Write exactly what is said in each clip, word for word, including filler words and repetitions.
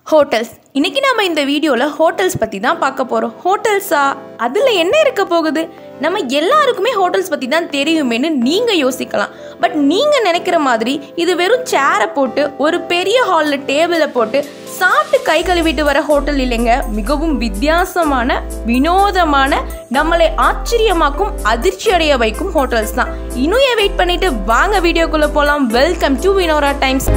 Hotels. இன்றைக்கி நம்ம இந்த வீடியோவில் ஹோட்டல்ஸ் பற்றி தான் பார்க்க போகிறோம். ஹோட்டல்ஸா, அதில் என்ன இருக்க போகுது? நம்ம எல்லாருக்குமே ஹோட்டல்ஸ் பற்றி தான் தெரியுமேன்னு நீங்கள் யோசிக்கலாம். பட் நீங்கள் நினைக்கிற மாதிரி இது வெறும் சேரை போட்டு ஒரு பெரிய ஹாலில் டேபிளை போட்டு சாப்பிட்டு கை கழுவிட்டு வர ஹோட்டல் இல்லைங்க. மிகவும் வித்தியாசமான, வினோதமான, நம்மளை ஆச்சரியமாக்கும், அதிர்ச்சி அடைய வைக்கும் ஹோட்டல்ஸ் தான். இன்னும் ஏன் வெயிட் பண்ணிட்டு வாங்க வீடியோக்குள்ளே போகலாம். Welcome to Vinora times.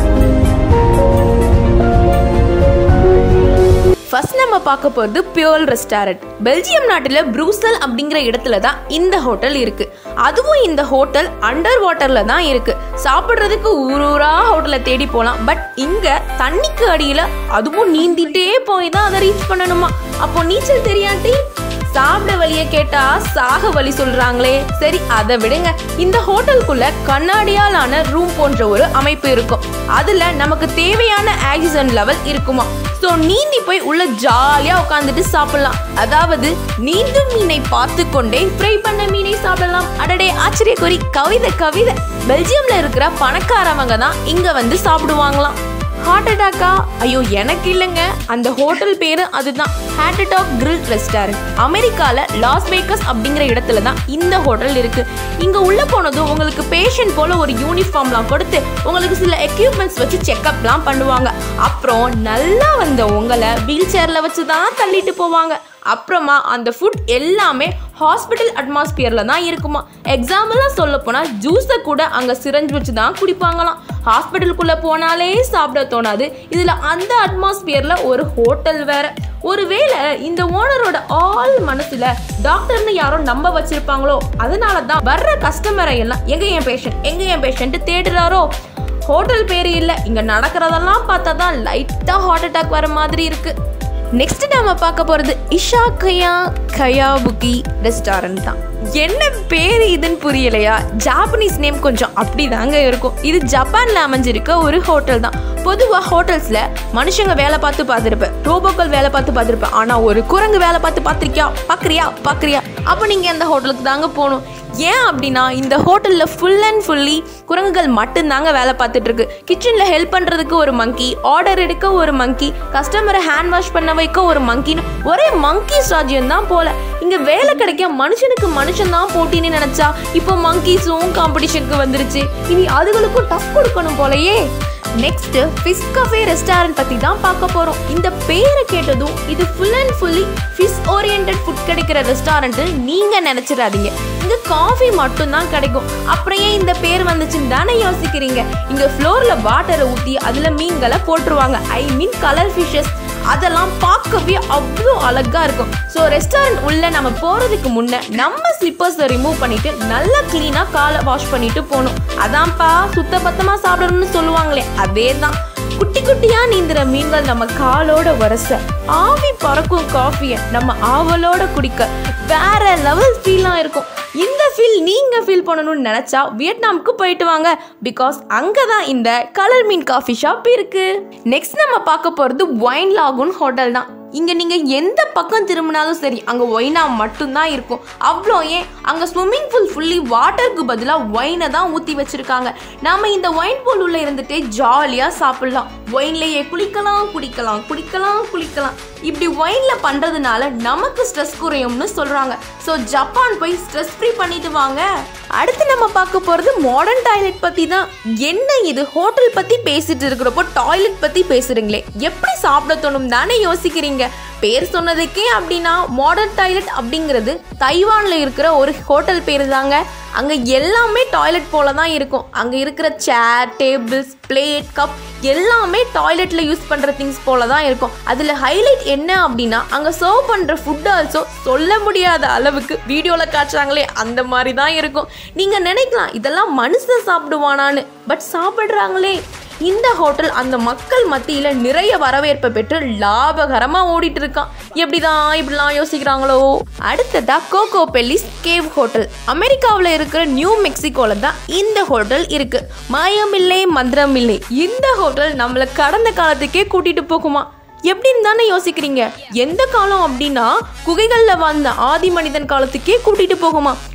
First நம்ம பார்க்க போகிறது பியோல் ரெஸ்டாரண்ட். பெல்ஜியம் நாட்டில் ப்ரூசல் அப்படிங்கிற இடத்துல தான் இந்த ஹோட்டல் இருக்கு. அதுவும் இந்த ஹோட்டல் அண்டர் வாட்டர்ல தான் இருக்கு. சாப்பிட்றதுக்கு ஊர் ஊரா ஹோட்டலை தேடி போகலாம். பட் இங்க தண்ணிக்கு அடியில அதுவும் நீந்திட்டே போய் தான் அதை ரீச் பண்ணணுமா. அப்போ நீச்சல் தெரியாட்டி சாப்பிட வழியை கேட்டா சாக வழி சொல்றாங்களே. சரி, அதை விடுங்க. இந்த ஹோட்டலுக்குள்ள கண்ணாடியாலான ரூம் போன்ற ஒரு அமைப்பு இருக்கும். அதுல நமக்கு தேவையான ஆக்சிஜன் லெவல் இருக்குமா. ஸோ நீந்தி போய் உள்ள ஜாலியா உட்காந்துட்டு சாப்பிடலாம். அதாவது நீந்தும் மீனை பார்த்து கொண்டே ஃப்ரை பண்ண மீனை சாப்பிடலாம். அடடே ஆச்சரியக்குறி, கவிதை கவிதை. பெல்ஜியம்ல இருக்கிற பணக்காரவங்க தான் இங்க வந்து சாப்பிடுவாங்களாம். ஹார்ட் அட்டாக்கா? ஐயோ, எனக்கு இல்லைங்க. அந்த ஹோட்டல் பேரு அதுதான், ஹார்ட் அட்டாக் கிரில் ரெஸ்டாரண்ட். அமெரிக்கால லாஸ் வேகஸ் அப்படிங்கிற இடத்துல தான் இந்த ஹோட்டல் இருக்கு. இங்க உள்ள போனதும் உங்களுக்கு பேஷண்ட் போல ஒரு யூனிஃபார்ம்லாம் கொடுத்து உங்களுக்கு சில எக்யூப்மெண்ட்ஸ் வச்சு செக்அப்லாம் பண்ணுவாங்க. அப்புறம் நல்லா வந்த உங்களை வீல் சேர்ல வச்சு தான் தள்ளிட்டு போவாங்க. அப்புறமா அந்த ஃபுட் எல்லாமே ஹாஸ்பிட்டல் அட்மாஸ்பியர்ல தான் இருக்குமா. எக்ஸாம்பிளாக சொல்ல போனால் ஜூஸை கூட அங்கே சிரஞ்சு வச்சு தான் குடிப்பாங்களாம். ஹாஸ்பிட்டலுக்குள்ளே போனாலே சாப்பிட தோணாது. இதில் அந்த அட்மாஸ்பியர்ல ஒரு ஹோட்டல் வேற. ஒருவேளை இந்த ஓனரோட ஆள் மனசுல டாக்டர்னு யாரோ நம்ப வச்சிருப்பாங்களோ. அதனால தான் வர்ற கஸ்டமரை எல்லாம் எங்க என் பேஷண்ட் எங்க என் பேஷண்ட் தேடுறாரோ. ஹோட்டல் பேரு இல்லை, இங்க நடக்கிறதெல்லாம் பார்த்தா தான் லைட்டா ஹார்ட் அட்டாக் வர மாதிரி இருக்கு. நெக்ஸ்ட் நம்ம பார்க்க போறது இஷாகயா கயாபுகி ரெஸ்டாரண்ட் தான். என்ன பேரு இதுன்னு புரியலையா? ஜாப்பனீஸ் நேம் கொஞ்சம் அப்படிதாங்க இருக்கும். இது ஜப்பான்ல அமைஞ்சிருக்க ஒரு ஹோட்டல் தான். பொதுவாக ஹோட்டல்ஸ்ல மனுஷங்க வேலை பார்த்து பார்த்துருப்பேன், ரோபோக்கள் வேலை பார்த்து பார்த்துருப்பேன். ஆனா ஒரு குரங்கு வேலை பார்த்து பார்த்துருக்கியா? பாக்குறியா பாக்குறியா அப்ப நீங்க அந்த ஹோட்டலுக்கு தாங்க போகணும். ஏன் அப்படின்னா இந்த ஹோட்டல்ல ஃபுல் அண்ட் ஃபுல்லி குரங்குகள் மட்டும்தாங்க வேலை பார்த்துட்டு இருக்கு. கிச்சன்ல ஹெல்ப் பண்றதுக்கு ஒரு மங்கி, ஆர்டர் எடுக்க ஒரு மங்கி, கஸ்டமரை ஹேண்ட் வாஷ் பண்ண வைக்க ஒரு மங்கின்னு ஒரே மங்கி ராஜ்யம் தான் போல. இங்க வேலை கிடைக்க மனுஷனுக்கு மனுஷன் தான் போட்டின்னு நினைச்சா இப்போ மங்கீஸும் காம்படிஷனுக்கு வந்துருச்சு. இனி அதுகளுக்கும் டஃப் கொடுக்கணும் போலயே. நெக்ஸ்ட் ஃபிஷ் கஃபே ரெஸ்டாரண்ட் பத்தி தான் பார்க்க போறோம். இந்த பேரை கேட்டதும் இது full and fully fish oriented food கிடைக்கிற ரெஸ்டாரண்ட் நீங்க நினைச்சிடாதீங்க. இங்க காஃபி மட்டும் தான் கிடைக்கும். அப்புறம் ஏன் இந்த பேர் வந்துச்சுன்னு தானே யோசிக்கிறீங்க. இங்க ஃப்ளோர்ல வாட்டரை ஊற்றி அதுல மீன்களை போட்டுருவாங்க. I mean colour fishes. அதெல்லாம் பார்க்கவே அவ்வளோ அழகா இருக்கும். ஸோ ரெஸ்டாரண்ட் உள்ள நம்ம போறதுக்கு முன்ன நம்ம ஸ்லிப்பர்ஸை ரிமூவ் பண்ணிட்டு நல்லா கிளீனா காலை வாஷ் பண்ணிட்டு போகணும். அதான்ப்பா சுத்த பத்தமா சாப்பிடணும்னு சொல்லுவாங்களே, அதே தான். குட்டி குட்டியா நீந்துற மீன்கள் நம்ம காலோட வரச, ஆவி பறக்கும் காஃபியை நம்ம ஆவலோட குடிக்க வேற லெவல் ஃபீலா இருக்கும். இந்த ஃபீல் நீங்க ஃபீல் பண்ணணும்னு நினைச்சா வியட்நாமுக்கு போயிட்டு வாங்க. பிகாஸ் அங்கதான் இந்த கலர் மீன் காஃபி ஷாப் இருக்கு. நெக்ஸ்ட் நம்ம பார்க்க போறது ஒயின் லாகூன் ஹோட்டல் தான். இங்க நீங்க எந்த பக்கம் திரும்பினாலும் சரி அங்க ஒயினா மட்டும்தான் இருக்கும். அவ்வளோ ஏன் அங்க ஸ்விம்மிங் பூல் ஃபுல்லி வாட்டருக்கு பதிலாக ஒயினை தான் ஊற்றி வச்சிருக்காங்க. நாம இந்த ஒயின் பூல் உள்ள இருந்துட்டே ஜாலியா சாப்பிடலாம். ஒயின்லயே குளிக்கலாம் குடிக்கலாம் குடிக்கலாம் குளிக்கலாம். இப்படி ஒயின்ல பண்றதுனால நமக்கு ஸ்ட்ரெஸ் குறையும்னு சொல்றாங்க. ஸோ ஜப்பான் போய் ஸ்ட்ரெஸ் ஃப்ரீ பண்ணிட்டு வாங்க. அடுத்து நம்ம பார்க்க போறது மாடர்ன் டாய்லெட் பத்தி தான். என்ன இது ஹோட்டல் பத்தி பேசிட்டு இருக்கிறப்போ டாய்லெட் பத்தி பேசுறீங்களே, எப்படி சாப்பிட தோணும் தானே யோசிக்கிறீங்க. பேர் சொன்னதுக்கே அப்படின்னா மாடர்ன் டாய்லெட் அப்படிங்கிறது தைவான்ல இருக்கிற ஒரு ஹோட்டல் பேரு தாங்க. அங்க எல்லாமே டாய்லெட் போல தான் இருக்கும். அங்க இருக்கிற சேர், டேபிள்ஸ், பிளேட், கப் எல்லாமே டாய்லெட்ல யூஸ் பண்ற திங்ஸ் போல தான் இருக்கும். அதுல ஹைலைட் என்ன அப்படின்னா அங்க சர்வ் பண்ற ஃபுட் ஆல்சோ சொல்ல முடியாத அளவுக்கு வீடியோல காட்டுறாங்களே அந்த மாதிரி தான் இருக்கும். நீங்க நினைக்கலாம் இதெல்லாம் மனுஷன் சாப்பிடுவானான்னு, பட் சாப்பிடுறாங்களே. இந்த ஹோட்டல் அந்த மக்கள் மத்தியில நிறைய வரவேற்பை பெற்று லாபகரமா ஓடிட்டு இருக்கான். எப்படிதான் இப்படிலாம் யோசிக்கிறாங்களோ. அடுத்ததா கோகோ பெல்லிஸ் கேவ் ஹோட்டல். அமெரிக்காவில் இருக்கிற நியூ மெக்சிகோல தான் இந்த ஹோட்டல் இருக்கு. மாயமில்லை மந்திரமில்லை. இந்த ஹோட்டல் நம்மள கடந்த காலத்துக்கே கூட்டிட்டு போகுமா. எப்படின்னு தானே யோசிக்கிறீங்க. எந்த காலம் அப்படின்னா குகைகள்ல வாழ்ந்த ஆதி மனிதன் காலத்துக்கே கூட்டிட்டு போகுமா.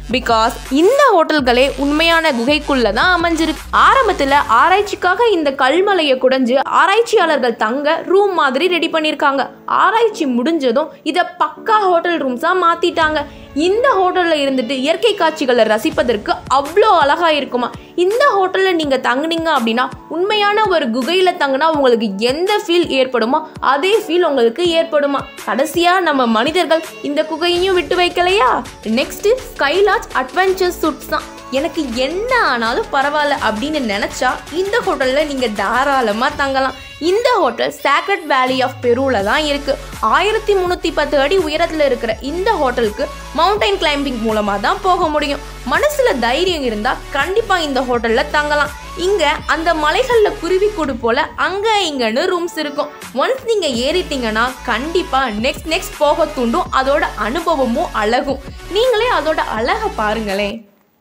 பிகாஸ் இந்த ஹோட்டல்களே உண்மையான குகைக்குள்ள தான் அமைஞ்சிருக்கு. ஆரம்பத்தில் ஆராய்ச்சிக்காக இந்த கல்மலையை குடைஞ்சு ஆராய்ச்சியாளர்கள் தங்க ரூம் மாதிரி ரெடி பண்ணியிருக்காங்க. ஆராய்ச்சி முடிஞ்சதும் இதை பக்கா ஹோட்டல் ரூம்ஸாக மாற்றிட்டாங்க. இந்த ஹோட்டலில் இருந்துட்டு இயற்கை காட்சிகளை ரசிப்பதற்கு அவ்வளோ அழகா இருக்குமா. இந்த ஹோட்டலில் நீங்கள் தங்குனீங்க அப்படின்னா உண்மையான ஒரு குகையில் தங்கினா உங்களுக்கு எந்த ஃபீல் ஏற்படுமோ அதே ஃபீல் உங்களுக்கு ஏற்படுமா. கடைசியாக நம்ம மனிதர்கள் இந்த குகையையும் விட்டு வைக்கலையா. நெக்ஸ்ட் ஸ்கைலாட்ஜ் அட்வென்ச்சர் சூட்ஸ் தான். எனக்கு என்ன ஆனாலும் பரவாயில்ல அப்படின்னு நினச்சா இந்த ஹோட்டலில் நீங்கள் தாராளமாக தங்கலாம். இந்த ஹோட்டல் சாக்ரெட் வேலி ஆஃப் பெருவில் தான் இருக்குது. ஆயிரத்தி முந்நூற்றி பத்து அடி உயரத்தில் இருக்கிற இந்த ஹோட்டலுக்கு மவுண்டைன் கிளைம்பிங் மூலமாக தான் போக முடியும். மனசில் தைரியம் இருந்தால் கண்டிப்பாக இந்த ஹோட்டலில் தங்கலாம். இங்கே அந்த மலைகளில் குருவி கூடு போல் அங்கே இங்கன்னு ரூம்ஸ் இருக்கும். ஒன்ஸ் நீங்கள் ஏறிட்டீங்கன்னா கண்டிப்பாக நெக்ஸ்ட் நெக்ஸ்ட் போக தூண்டும். அதோட அனுபவமும் அழகும். நீங்களே அதோட அழகை பாருங்களேன்.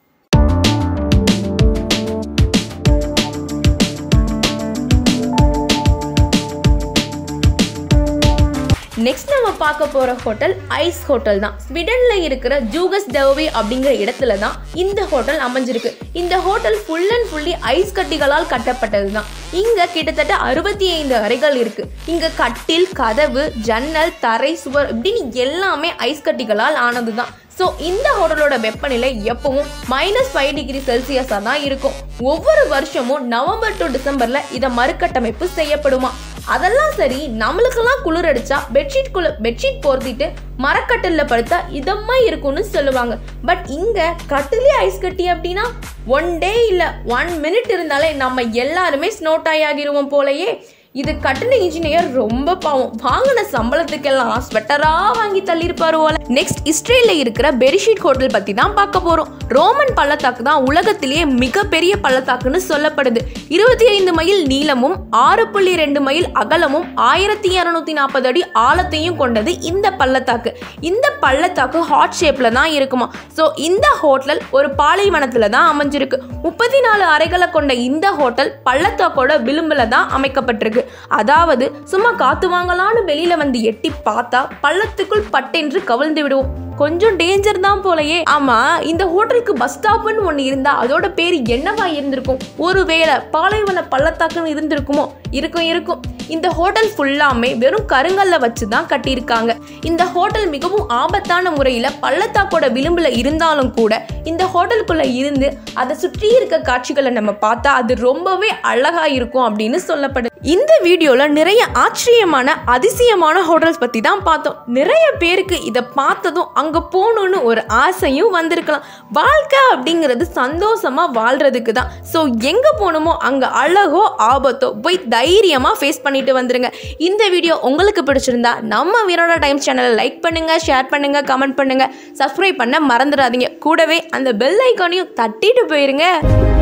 நெக்ஸ்ட் நம்ம பார்க்க போகிற ஹோட்டல் ஐஸ் ஹோட்டல் தான். ஸ்வீடனில் இருக்கிற ஜூகஸ் டெர்வே அப்படிங்கிற இடத்துல தான் இந்த ஹோட்டல் அமைஞ்சிருக்கு. இந்த hotel full and fully ice கட்டிகளால் கட்டப்பட்டது தான். இங்கே கிட்டத்தட்ட அறுபத்தி ஐந்து அறைகள் இருக்குது. இங்கே கட்டில், கதவு, ஜன்னல், தரை, சுவர் இப்படின்னு எல்லாமே ஐஸ் கட்டிகளால் ஆனது தான். ஸோ இந்த ஹோட்டலோட வெப்பநிலை எப்பவும் மைனஸ் ஃபைவ் டிகிரி செல்சியஸாக தான் இருக்கும். ஒவ்வொரு வருஷமும் நவம்பர் டு டிசம்பரில் இதை மறுகட்டமைப்பு செய்யப்படுமா. அதெல்லாம் சரி, நம்மளுக்கெல்லாம் குளிர் அடிச்சா பெட்ஷீட் குளிர் பெட்ஷீட் போர்த்திட்டு மரக்கட்டிலில் படுத்தா இதமா இருக்கும்னு சொல்லுவாங்க. பட் இங்கே கட்டிலே ஐஸ் கட்டி அப்படின்னா ஒன் டே இல்லை ஒன் மினிட் இருந்தாலே நம்ம எல்லாருமே ஸ்னோட்டாய் ஆகிருவோம் போலயே. இது கட்டின இன்ஜினியர் ரொம்ப பாவம். வாங்கின சம்பளத்துக்கெல்லாம் ஸ்வெட்டரா வாங்கி தள்ளியிருப்பாரு போல. நெக்ஸ்ட் இஸ்ரேலில் இருக்கிற பெரிஷீட் ஹோட்டல் பற்றி தான் பார்க்க போகிறோம். ரோமன் பள்ளத்தாக்கு தான் உலகத்திலேயே மிகப்பெரிய பள்ளத்தாக்குன்னு சொல்லப்படுது. இருபத்தி ஐந்து மைல் நீளமும் ஆறு புள்ளி ரெண்டு மைல் அகலமும் ஆயிரத்தி இரநூத்தி நாற்பது அடி ஆழத்தையும் கொண்டது இந்த பள்ளத்தாக்கு. இந்த பள்ளத்தாக்கு ஹாட் ஷேப்பில் தான் இருக்குமா. ஸோ இந்த ஹோட்டல் ஒரு பாலைவனத்தில் தான் அமைஞ்சிருக்கு. முப்பத்தி நாலு அறைகளை கொண்ட இந்த ஹோட்டல் பள்ளத்தாக்கோட விளிம்பில் தான் அமைக்கப்பட்டிருக்கு. அதாவது சும்மா காத்து வாங்கலான்னு வெளியில வந்து எட்டி பார்த்தா பள்ளத்துக்குள் பட்டென்று கவிழ்ந்து விடுவோம். கொஞ்சம் டேஞ்சர் தான் போலயே. ஆமா, இந்த ஹோட்டலுக்கு பஸ் ஸ்டாப்னு ஒன்று இருந்தா அதோட பேர் என்னவா இருந்திருக்கும்? ஒருவேளை பாலைவன பள்ளத்தாக்குன்னு இருந்திருக்குமோ? இருக்கும் இருக்கும். இந்த ஹோட்டல் ஃபுல்லாமே வெறும் கருங்கல்ல வச்சு தான் கட்டியிருக்காங்க. இந்த ஹோட்டல் மிகவும் ஆபத்தான முறையில் பள்ளத்தாக்கோட விளிம்புல இருந்தாலும் கூட இந்த ஹோட்டலுக்குள்ள இருந்து அதை சுற்றி இருக்க காட்சிகளை நம்ம பார்த்தா அது ரொம்பவே அழகா இருக்கும் அப்படின்னு சொல்லப்படுது. இந்த வீடியோல நிறைய ஆச்சரியமான அதிசயமான ஹோட்டல்ஸ் பத்தி தான் பார்த்தோம். நிறைய பேருக்கு இதை பார்த்ததும் அங்க போகணும்னு ஒரு ஆசையும் வந்திருக்கலாம். வாழ்க்கை அப்படிங்கிறது சந்தோஷமா வாழ்றதுக்கு தான். ஸோ எங்க போகணுமோ அங்க அழகோ ஆபத்தோ போய் தைரியமா ஃபேஸ் பண்ணிட்டு வந்துருங்க. இந்த வீடியோ உங்களுக்கு பிடிச்சிருந்தா நம்ம வீரோட டைம்ஸ் சேனலை லைக் பண்ணுங்க, ஷேர் பண்ணுங்க, கமெண்ட் பண்ணுங்க, சப்ஸ்கிரைப் பண்ண மறந்துடாதீங்க. கூடவே அந்த பெல் ஐக்கானையும் தட்டிட்டு போயிருங்க.